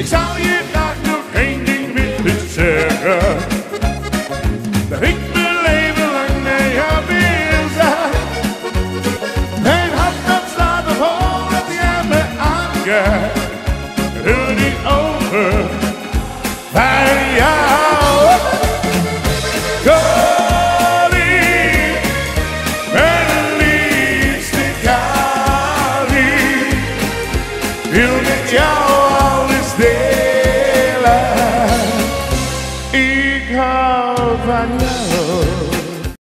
Ik zou je graag nog één ding willen zeggen. Dat ik mijn leven lang naar jou wil zijn. Mijn hart dat slaat op hol dat jij me aankijkt. Wil niet over.